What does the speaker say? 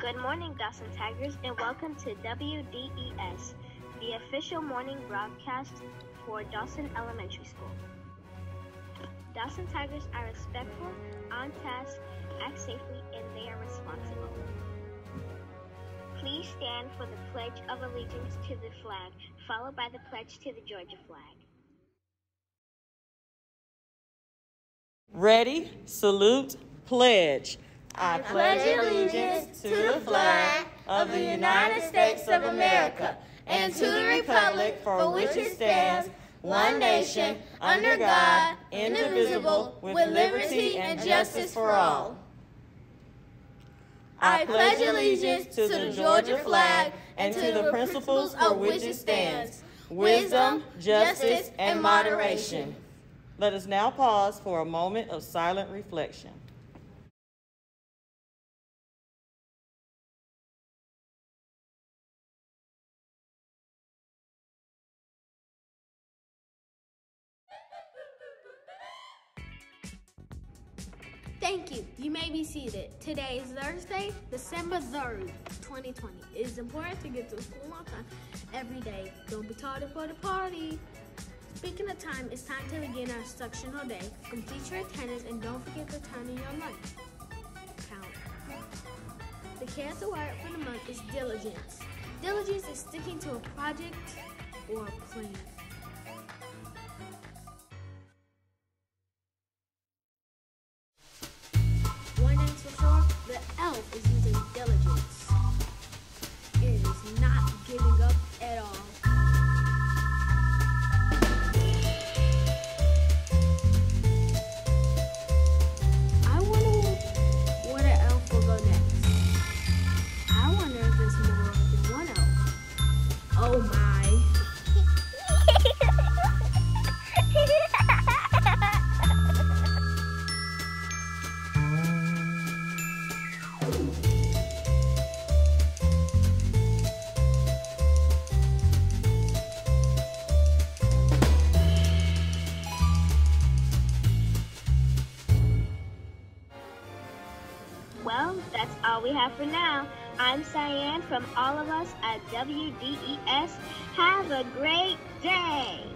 Good morning, Dawson Tigers, and welcome to WDES, the official morning broadcast for Dawson Elementary School. Dawson Tigers are respectful, on task, act safely, and they are responsible. Please stand for the Pledge of Allegiance to the flag, followed by the pledge to the Georgia flag. Ready, salute, pledge. I pledge allegiance to the flag of the United States of America and to the republic for which it stands, one nation, under God, indivisible, with liberty and justice for all. I pledge allegiance to the Georgia flag and to the principles for which it stands, wisdom, justice, and moderation. Let us now pause for a moment of silent reflection. Thank you. You may be seated. Today is Thursday, December 3rd, 2020. It is important to get to school on time every day. Don't be tardy for the party. Speaking of time, it's time to begin our instructional day. Complete your attendance and don't forget to turn in your lunch. Count. The character word for the month is diligence. Diligence is sticking to a project or a plan. One thing's for sure, the elf is using diligence. It is not giving up at all. I wonder where the elf will go next. I wonder if there's more than one elf. Oh my. Well, that's all we have for now. I'm Cyan from all of us at WDES. Have a great day.